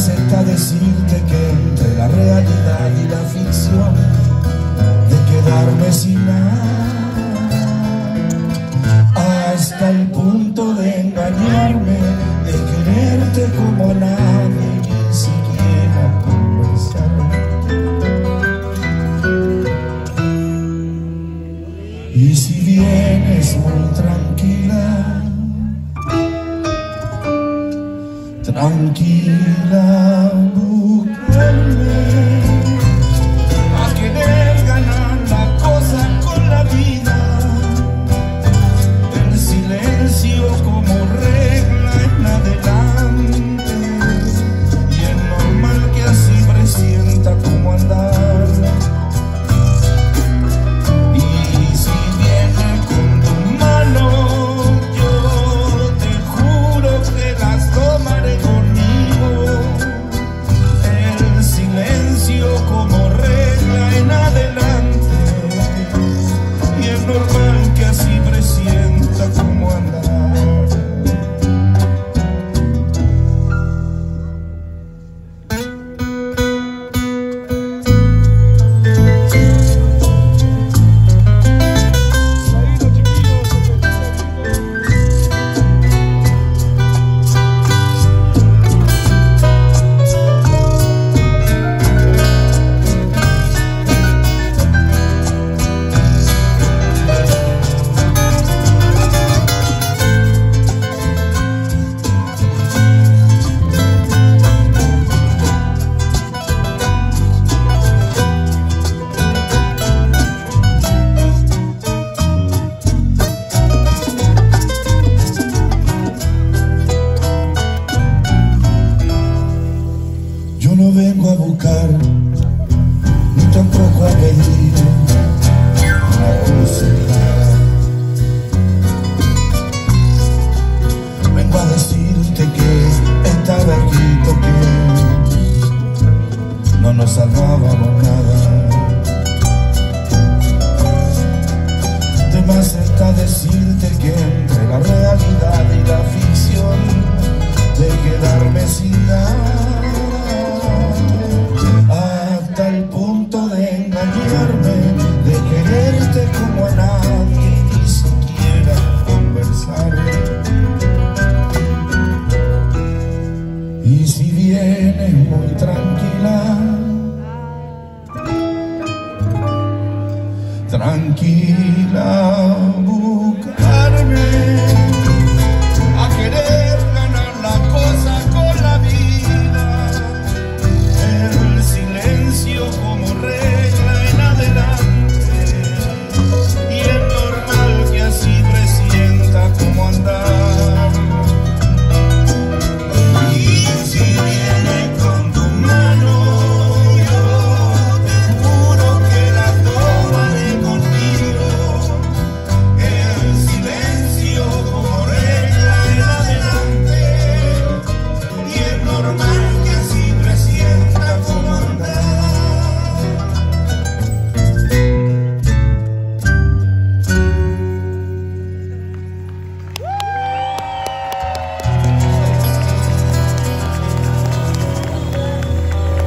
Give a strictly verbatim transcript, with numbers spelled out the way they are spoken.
está decirte que entre la realidad y la ficción, de quedarme sin nada, hasta el punto de engañarme, de quererte como a nadie, ni siquiera conversar. Y si vienes muy tranquila, tranquila, búscame, a querer ganar la cosa con la vida, el silencio como regla en adelante, y es normal que así presienta como andar. Y si viene con tu mano, yo te juro que las tomaré conmigo, el silencio como regla en adelante, y es normal que así presienta como andar. Yo no vengo a buscar, ni tampoco a pedir una música. Vengo a decirte que estaba escrito que no nos salvábamos nada. De más está decirte que entre la realidad y la ficción, de quedarme sin nada, hasta el punto de engañarme, de quererte como a nadie, ni siquiera conversar. Y si vienes muy tranquila, tranquila, buscarme,